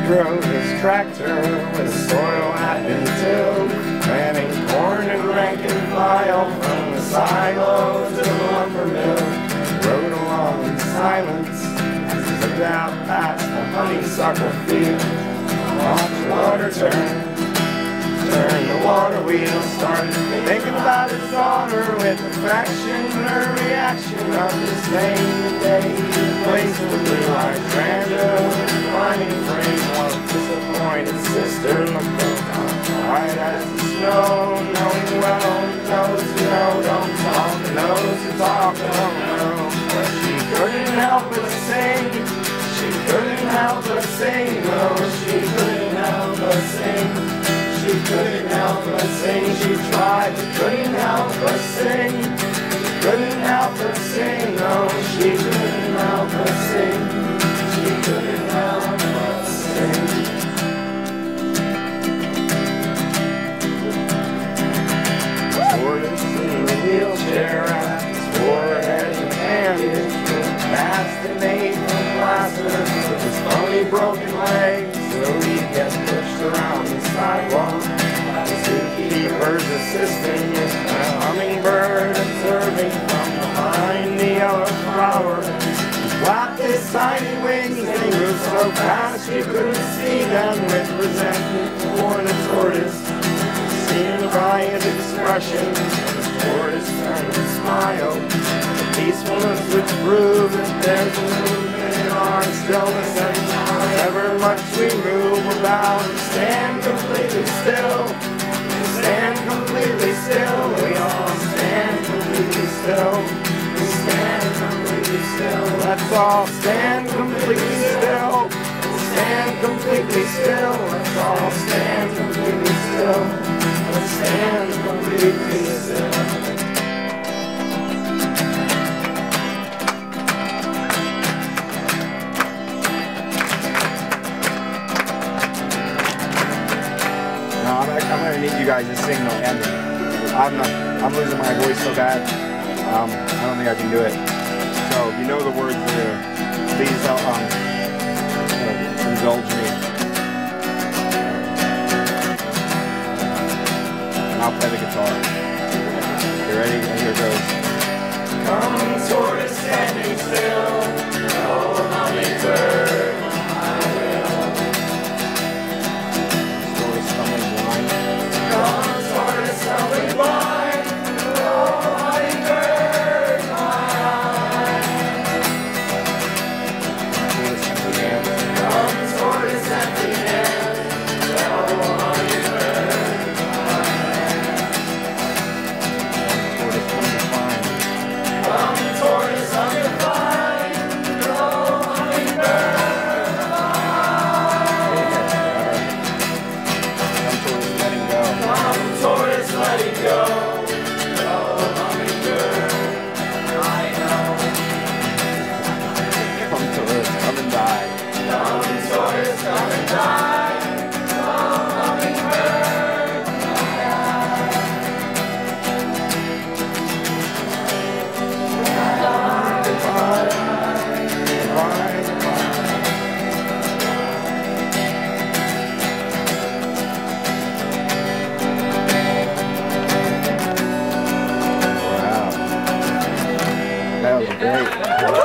drove his tractor when soil had been tilled, planting corn and rank and file from the silo to the lumber mill. Rode along in silence as he looked out past the honeysuckle field. Watched the water turn the water wheel, started thinking about his daughter with affection. Her reaction of the same day he placed the blue hydrangea climbing frame. One disappointed sister looked white as the snow, knowing well, knows to know, don't talk, knows to talk, don't know. But she couldn't help but sing, she couldn't help but sing, no, she couldn't help but sing. She couldn't help but sing, she tried, but couldn't help but sing. Couldn't help but sing, no, she couldn't help but sing. She couldn't help but sing. Tortoise in the wheelchair, his forehead and bandage, fascinated from plaster with his phony broken legs. So he gets pushed around the sidewalk. The zookeeper's assistant is a hummingbird observing from behind the yellow flower. He flapped his tiny wings and he moved so fast you couldn't see them. With resentment toward the tortoise, seeing by his expression, the tortoise turned to smile. The peacefulness which proves that there's a movement in our stillness, and however much we move, we're bound to stand completely still. Stand completely still. We all stand completely still. We stand completely still. Let's all stand completely still. Stand completely still. Let's all stand completely still. Let's stand completely still. I'm gonna need you guys to sing the ending. I'm losing my voice so bad. I don't think I can do it. So if you know the words there, please indulge me. And I'll play the guitar. You ready? And here it goes. Come tortoise standing still, oh hummingbird. That was great.